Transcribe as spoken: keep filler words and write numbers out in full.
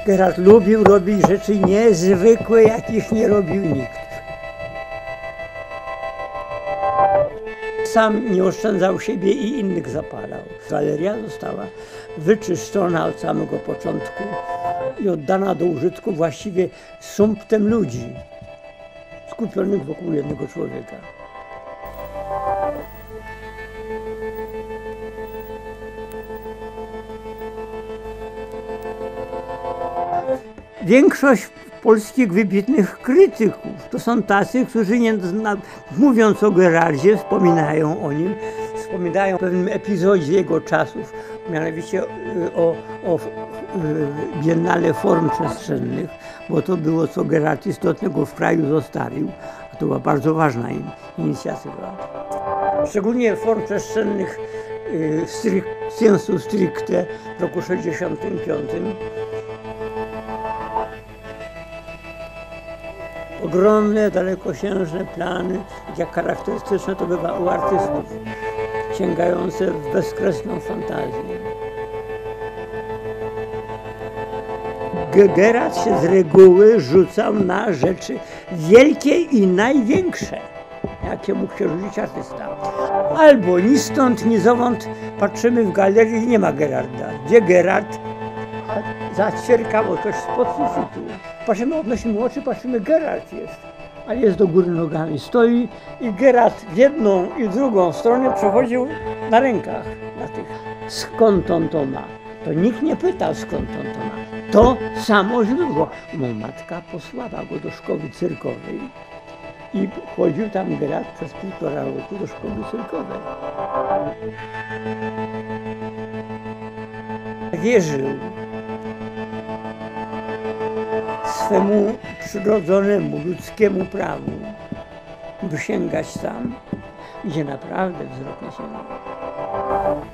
Geralt lubił robić rzeczy niezwykłe, jakich nie robił nikt. Sam nie oszczędzał siebie i innych zapalał. Galeria została wyczyszczona od samego początku i oddana do użytku właściwie sumptem ludzi skupionych wokół jednego człowieka. Większość polskich wybitnych krytyków to są tacy, którzy nie, mówiąc o Geraldzie, wspominają o nim, wspominają o pewnym epizodzie jego czasów, mianowicie o, o Biennale Form Przestrzennych, bo to było, co Geralt istotnego w kraju zostawił, a to była bardzo ważna inicjatywa. Szczególnie form przestrzennych w sensu stricte w roku sześćdziesiątym piątym. Ogromne, dalekosiężne plany, jak charakterystyczne to bywa u artystów, sięgające w bezkresną fantazję. Geralt się z reguły rzucał na rzeczy wielkie i największe, jakie mógł się rzucić artysta. Albo ni stąd, ni zowąd patrzymy w galerii i nie ma Geralda. Gdzie Geralt? Zaćwierkało coś spod sufitu. Patrzymy, odnosimy oczy, patrzymy, Geralt jest. Ale jest do góry nogami, stoi i Geralt w jedną i drugą stronę przechodził na rękach na tych. Skąd on to ma? To nikt nie pytał, skąd on to ma. To samo źródło. Bo matka posłała go do szkoły cyrkowej i chodził tam Geralt przez półtora roku do szkoły cyrkowej. Wierzył swemu przyrodzonemu, ludzkiemu prawu, by sięgać tam, gdzie naprawdę wzrok nie sięga.